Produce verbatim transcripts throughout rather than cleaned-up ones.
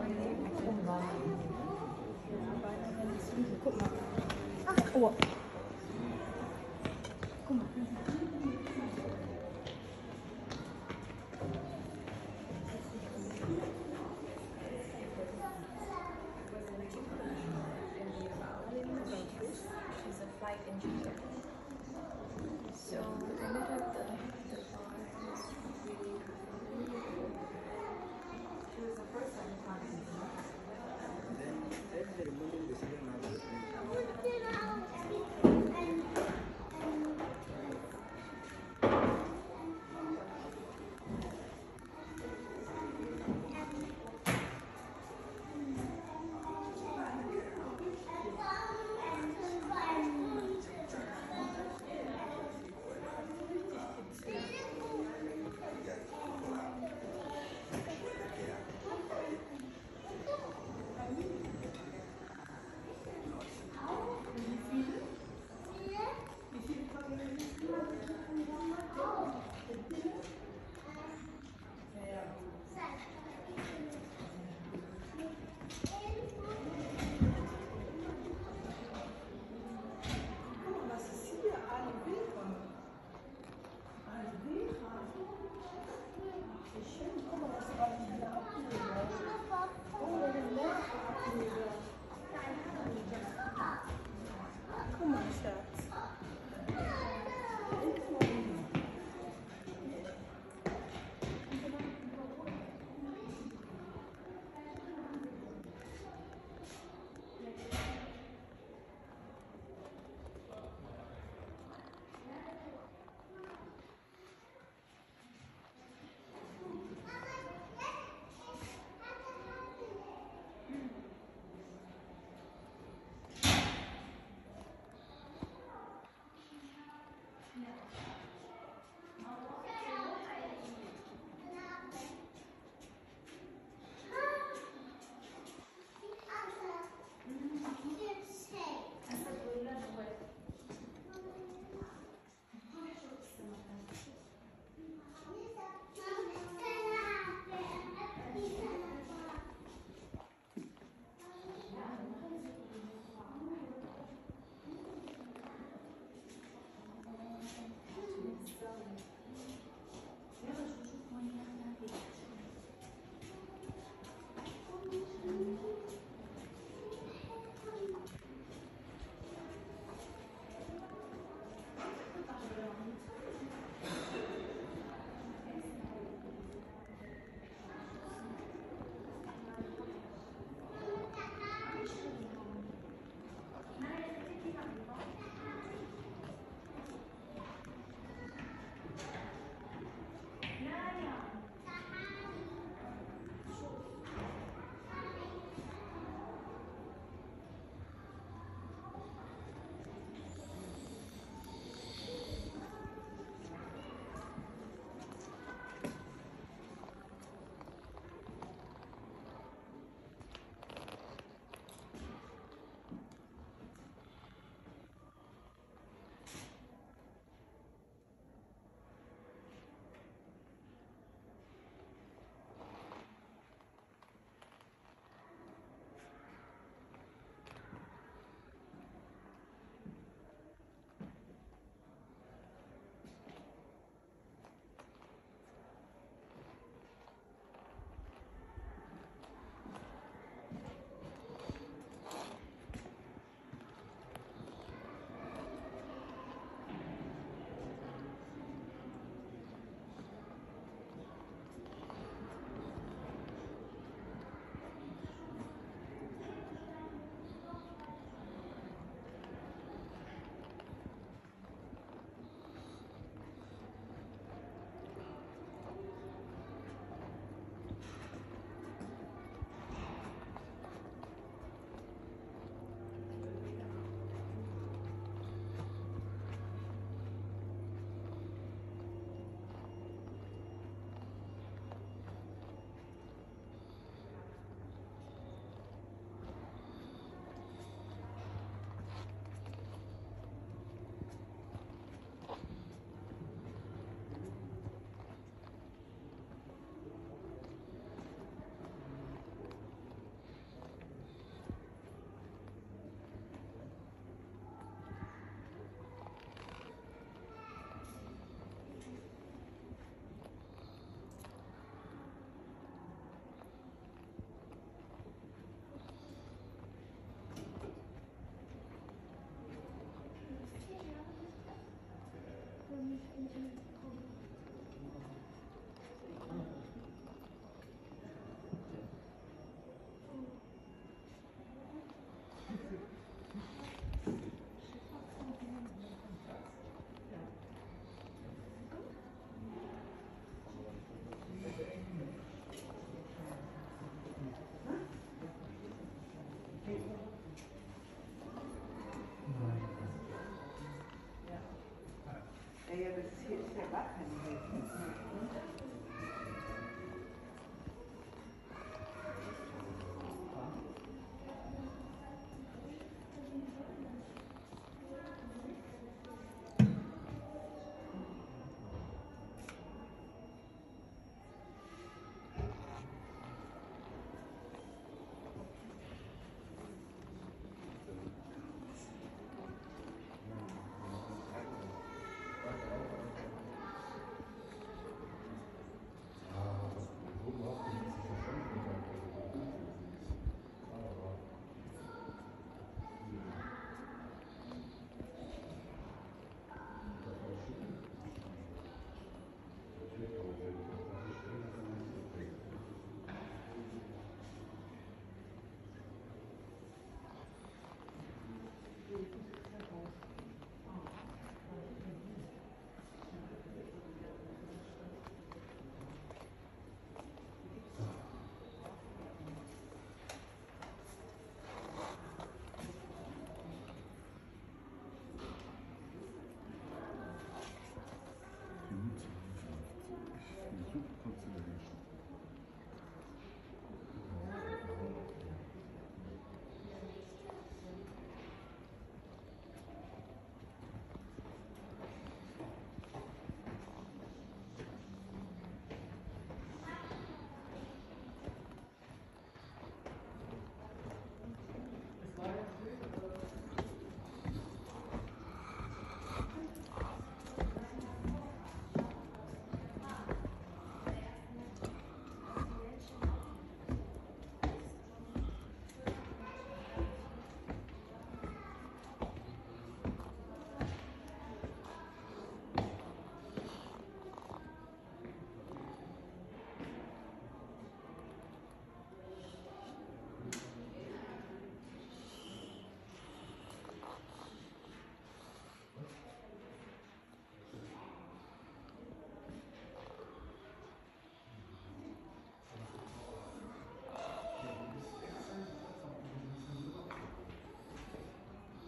Guck mal. Ach, oh. Guck mal. She's a flight engineer. So I met her at the, the bar. It was really, really cool. It was the first time I met her.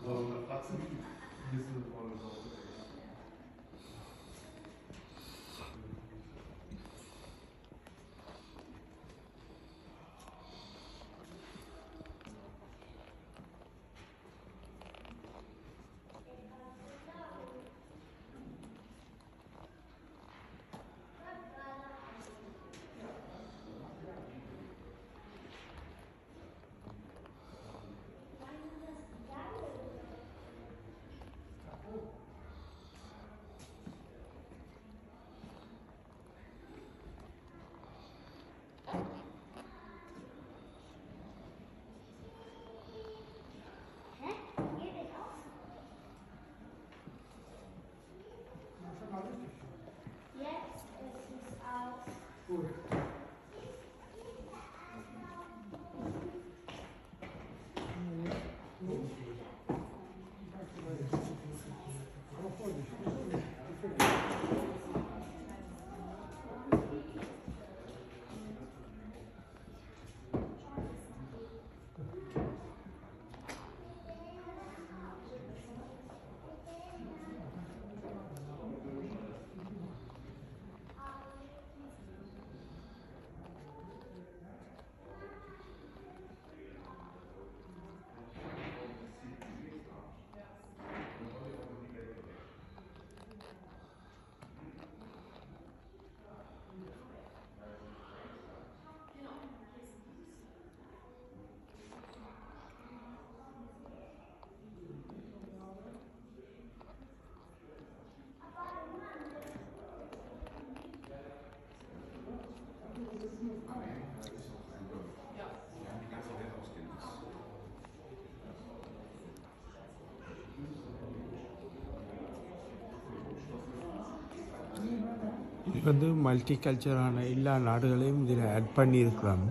இது வந்து multi கல்ச்சரான எல்லா நாடுகளையும் இதில் add பண்ணியிருக்கிறாங்க.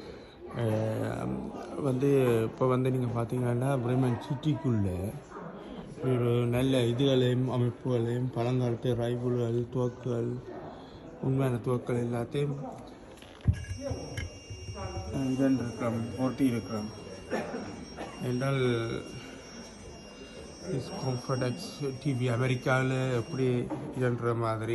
வந்து இப்போ வந்து நீங்கள் பார்த்தீங்கன்னா பிரேமன் சிட்டிக்குள்ளே ஒரு நல்ல இதுகளையும் அமைப்புகளையும் பழங்காலத்து ரைஃபிள்கள் துவக்குகள் உண்மையான துவக்கள் எல்லாத்தையும் இதன்றிருக்கிறோம் ஓட்டி இருக்கிறோம் என்றால் காம்ஃபர்டெக்ஸ் டிவி அமெரிக்காவில் எப்படி இதன்ற மாதிரி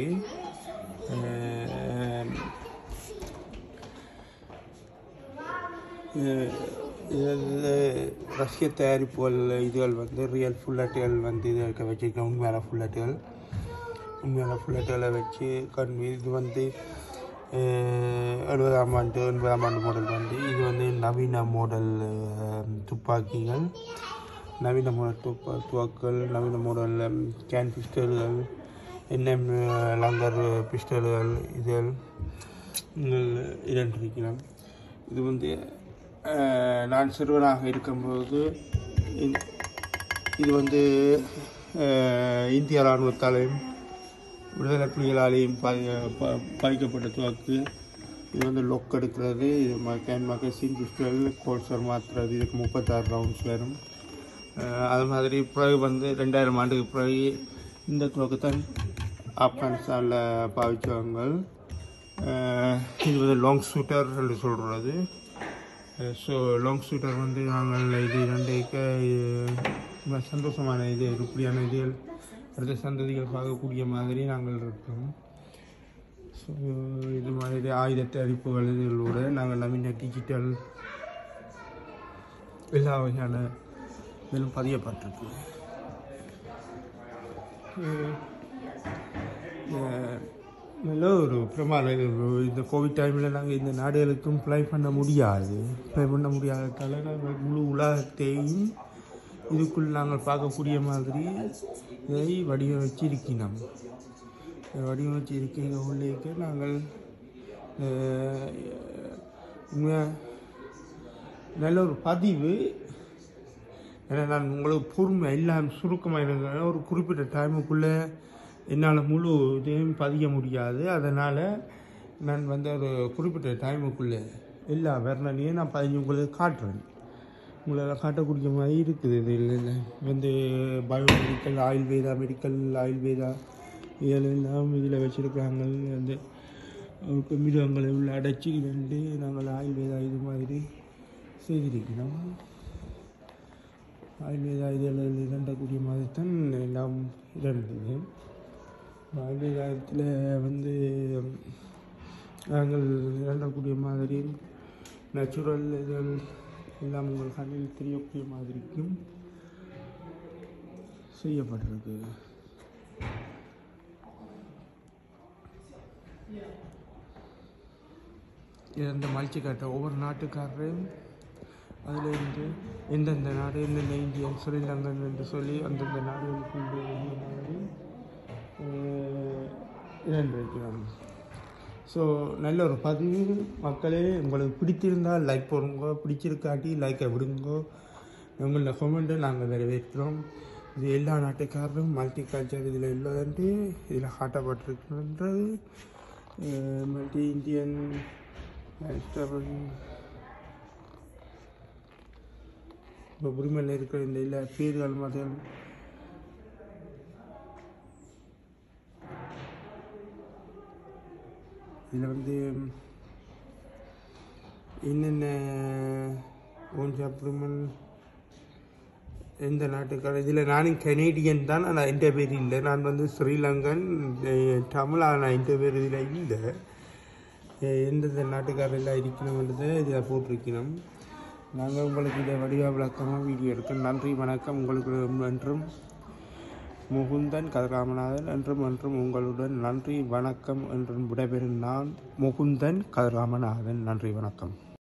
ரஷ்ய தயாரிப்புகள் இதுகள் வந்து ரியல் ஃபுல்லட்டுகள் வந்து இது இருக்க வச்சுருக்கேன். உண்மையான ஃபுல்லட்டுகள் உண்மையான ஃபுல்லட்டுகளை வச்சு கண் இது வந்து எழுபதாம் ஆண்டு எண்பதாம் ஆண்டு மாடல் வந்து இது வந்து நவீன மாடல் துப்பாக்கிகள், நவீன மாடல் துப்பா துவாக்கள் நவீன மாடல் கேன் பிஸ்டல்கள், என்எம் லங்கர் பிஸ்டல்கள் இதில் இரண்டிருக்கிறோம். இது வந்து நான் சிறுவனாக இருக்கும்போது இது வந்து இந்திய இராணுவத்தாலையும் விடுதலை புலிகளாலேயும் பாதிக்கப்பட்ட துவாக்கு. இது வந்து லொக் எடுக்கிறது, இது கேன் மகசின் பிஸ்டல் கோல்சர் மாற்றுறது, இதுக்கு முப்பத்தாறு ரவுண்ட்ஸ் வரும். அது மாதிரி பிறகு வந்து ரெண்டாயிரம் ஆண்டுக்கு பிறகு இந்த துவாக்கு தான் ஆப்கானிஸ்தானில் பாவிச்சவங்க. இது வந்து லாங் ஷூட்டர் என்று சொல்கிறது. ஸோ லாங் ஷூட்டர் வந்து நாங்கள் இது ரெண்டுக்கு சந்தோஷமான இது இப்படியான இது அடுத்த சந்ததிகள் பார்க்கக்கூடிய மாதிரி நாங்கள் இருக்கோம். ஸோ இது மாதிரி ஆயுத தயாரிப்புகள் இதோடு நாங்கள் நவீன டிஜிட்டல் எல்லா வகையான இதிலும் பதியப்பட்டிருக்கு. நல்ல ஒரு பிரமாதம். இந்த கோவிட் டைமில் நாங்கள் இந்த நாடுகளுக்கும் ஃப்ளை பண்ண முடியாது ஃப்ளை பண்ண முடியாததால் நாங்கள் முழு உலகத்தையும் இதுக்குள் நாங்கள் பார்க்கக்கூடிய மாதிரி இதை வடிவமைச்சிருக்கிறோம். வடிவமைச்சிருக்கிற உள்ளேக்கு நாங்கள் நல்ல ஒரு பதிவு. ஏன்னா நான் உங்களுக்கு பொறுமை எல்லாம் சுருக்கமாக இருந்ததுனால ஒரு குறிப்பிட்ட டைமுக்குள்ளே என்னால் முழு இதையும் பதிய முடியாது. அதனால் நான் வந்து ஒரு குறிப்பிட்ட டைமுக்குள்ளே எல்லா வர்ணனையும் நான் பதிஞ்சு உங்களுக்கு காட்டுறேன். உங்களால் காட்டக்கூடிய மாதிரி இருக்குது. இது இல்லை வந்து பயோமெடிக்கல் ஆயுர்வேதா மெடிக்கல் ஆயுர்வேதா இதெல்லாம் இதில் வச்சுருக்காங்க. வந்து மிருகங்களை உள்ள அடைச்சி வந்து நாங்கள் ஆயுர்வேதா இது மாதிரி செய்திருக்கிறோம். ஆயுர்வேதா இதில் இரண்டக்கூடிய மாதிரித்தான் எல்லாம் இருந்தது. ஆயுர்வேதத்தில் வந்து நாங்கள் இரண்டக்கூடிய மாதிரி நேச்சுரல் இதழ் எல்லாம் உங்கள் கண்ணில் தெரியக்கூடிய மாதிரிக்கும் செய்யப்பட்டிருக்கு. இந்த மல்டிகல்ச்சர் ஒவ்வொரு நாட்டுக்காரரையும் அதில் இருந்து எந்தெந்த நாடு எந்தெந்த இந்தியன் ஸ்ரீலங்கன் என்று சொல்லி அந்தந்த நாடுகளுக்கு மாதிரி இரண்டிருக்கிறோம். ஸோ நல்ல ஒரு பதிவு மக்களே. உங்களுக்கு பிடித்திருந்தால் லைக் போடுங்க, பிடிச்சிருக்காட்டி லைக்கை விடுங்கோ. உங்களோட கமெண்ட்டை நாங்கள் வரவேற்கிறோம். இது எல்லா நாட்டுக்காரரும் மல்டி கல்ச்சர் இதில் இல்லைன்ட்டு இதில் காட்டப்பட்டிருக்கின்றது. மல்டி இந்தியன் இப்போ பிரிமனில் இருக்கிற இந்த எல்லா பேர்கள் மதம் இதில் வந்து என்னென்ன ஓன்ஜா பிரிமன் எந்த நாட்டுக்கார இதில் நானும் கனேடியன் தான். ஆனால் எந்த பேர் இல்லை. நான் வந்து ஸ்ரீலங்கன் தமிழ். ஆனால் எந்த பேர் இதில் இல்லை. எந்தெந்த நாட்டுக்காரெல்லாம் இருக்கணும்ன்றதை இதில் போட்டிருக்கணும். நாங்கள் உங்களுக்கு இதை வடிவ விளக்கமாக வீடியோ எடுக்கணும். நன்றி வணக்கம். உங்களுக்கு என்றும் முகுந்தன் கதிராமநாதன் என்றும் என்றும் உங்களுடன் நன்றி வணக்கம் என்றும் விடைபெறும் நான் முகுந்தன் கதிராமநாதன். நன்றி வணக்கம்.